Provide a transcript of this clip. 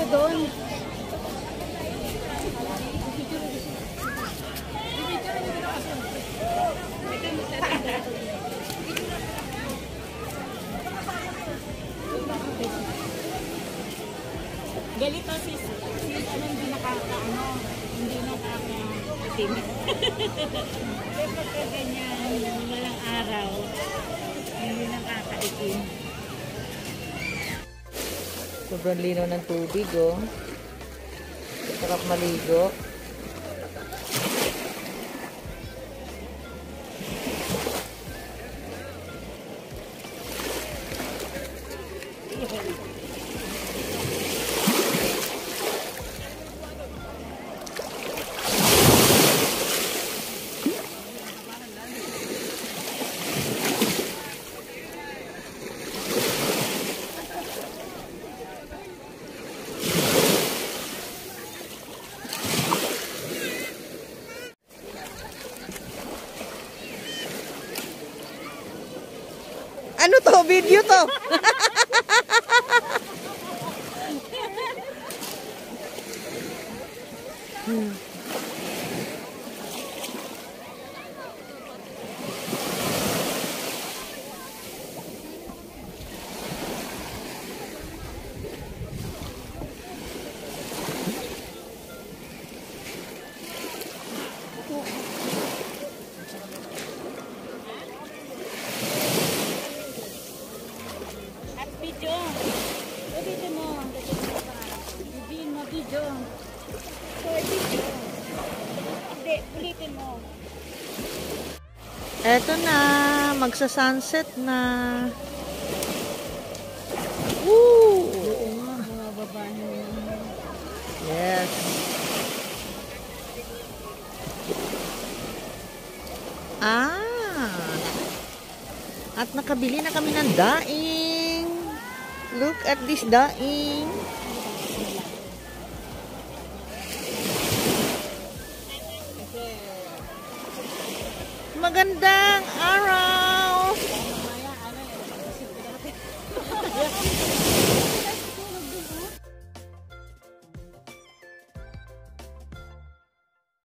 doon. Galito sis ano, hindi nakaka-itim. Kasi pagka ganyan, walang araw, hindi nakaka-itim. Sobrang linaw ng tubig, oh. Sarap maligo. Ano to? Video to? Eto na, magsa-sunset na. Woo! Yes. At nakabili na kami ng daing. Look at this daing. Magandang araw!